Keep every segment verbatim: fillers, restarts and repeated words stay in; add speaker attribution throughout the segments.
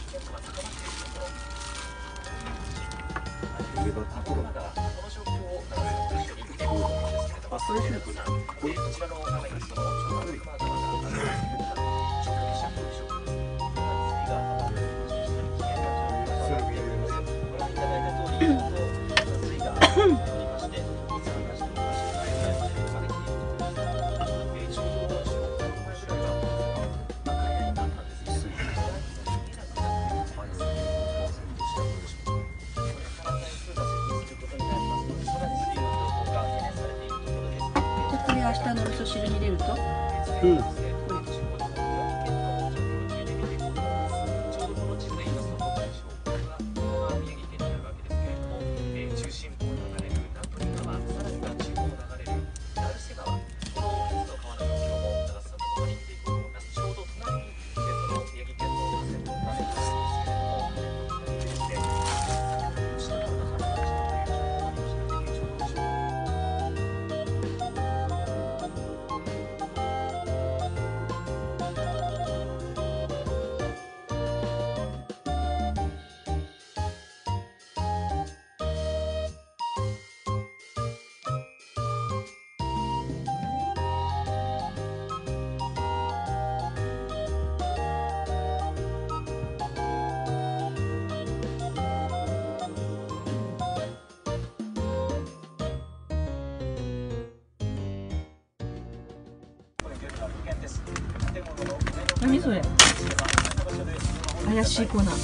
Speaker 1: 上のところがあ、そういうタイプなの。こういうこちらの画面にその
Speaker 2: 明日のお味噌汁に入れると、
Speaker 1: うん。
Speaker 2: 何それ？怪しい粉。怪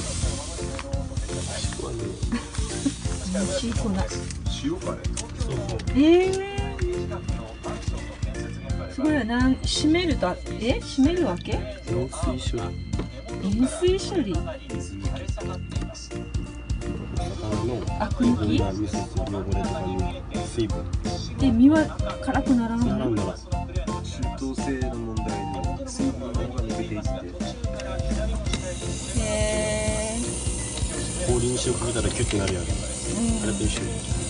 Speaker 2: しい粉。
Speaker 1: 塩かね。
Speaker 2: ええー。すごいな。締めると、え、締めるわけ？
Speaker 1: 塩水処理。
Speaker 2: 塩水処理。
Speaker 1: 水抜き。
Speaker 2: アク抜き？
Speaker 1: 汚れとかに水分。
Speaker 2: で、身は辛くならないの？
Speaker 1: 浸透性の問題で水分が抜けていって。
Speaker 2: へー。
Speaker 1: 氷に塩かけたらキュッてなるやん。うん、あれと一緒。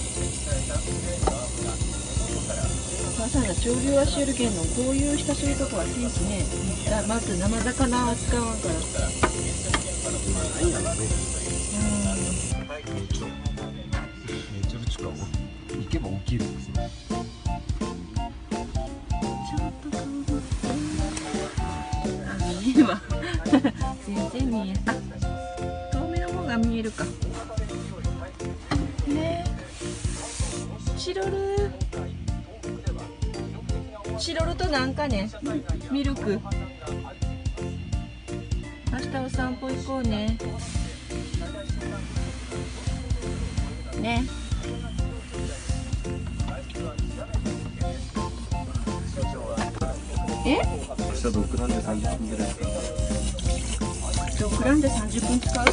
Speaker 2: まさに調理はしてるけんの、こういう下処理とかはせんしね。まず生魚は使わんから。
Speaker 1: まあないやろね。めちゃくちゃ行けば大きいですね。
Speaker 2: 見えば全然見えん。あ、遠目の方が見えるかね。チロルチロルとなんかね、ミルク。明日お散歩行こうね。ね。え？
Speaker 1: 明日ドッグランでさんじゅっぷんぐらい使う。
Speaker 2: ドッグランでさんじゅっぷん使う？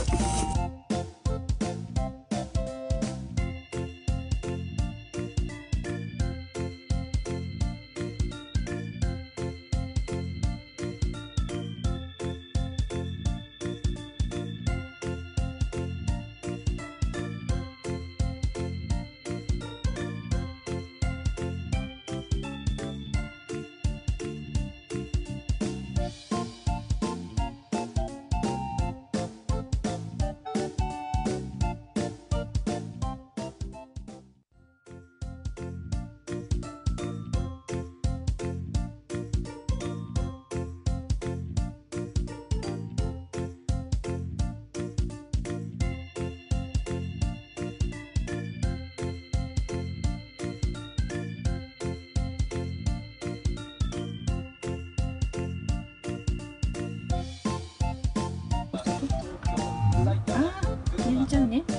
Speaker 2: 入れちゃうね。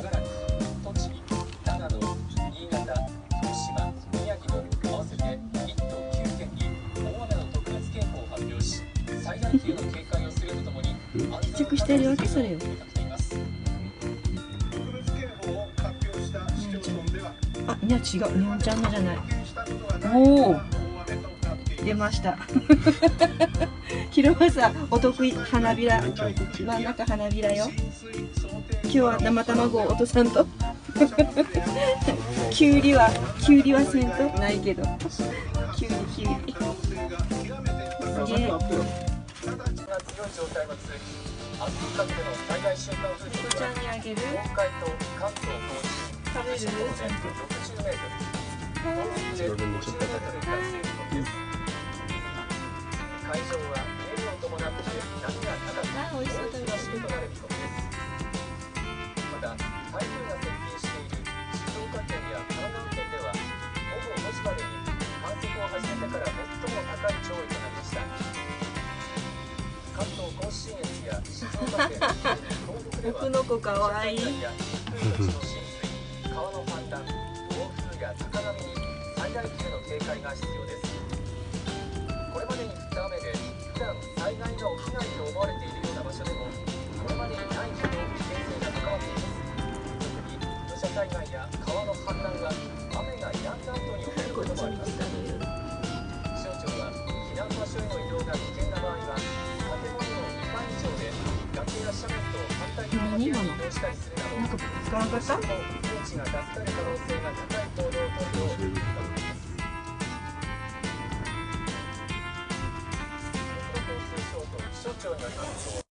Speaker 2: ちっちゃくしてるわけそれを。あ、いや違う、にゃんちゃんのじゃない。おお、出ました。広政お得意花びら、真ん中花びらよ。今日は生卵を落とさんと。きゅうりはきゅうりはせんとないけど。きゅうりきゅうり。すげえ。
Speaker 3: 明日にかけての最大瞬間風
Speaker 2: お子
Speaker 3: 速は
Speaker 2: ちゃんにあげる。
Speaker 3: 東海と関東甲信
Speaker 2: 食べる？ちゃんと。
Speaker 3: ろくじゅうメートル、東北でごじゅうメートルに達する見込みです。海上はうねりを伴って波が高く
Speaker 2: あ、美味しそうだよ。
Speaker 3: 大しけとなる見込みです。また台風が接近している静岡県や神奈川県では午後ごじまでに観測を始めてから最も高い潮位となりました。関東甲信越や静岡県、東北では
Speaker 2: 僕の子かわいい。
Speaker 3: 土砂災害や低い土地の浸水、川の氾濫、暴風や高波に最大級の警戒が必要です。これまでに降った雨で普段災害が起きないと思われているような場所でもこれまでにないほど危険性が高まっています。特に土砂災害や川の氾濫は雨が止んだ後に起こることもあります。気象庁は避難場所への移動が危険な場合は建物のにかい以上で崖や斜面と反対側の部屋に移動したりするなど
Speaker 2: なんか使わんかった？
Speaker 3: 命が助かる可能性が高い行動をとるよう呼びかけています。国土交通省と気象庁によりますと、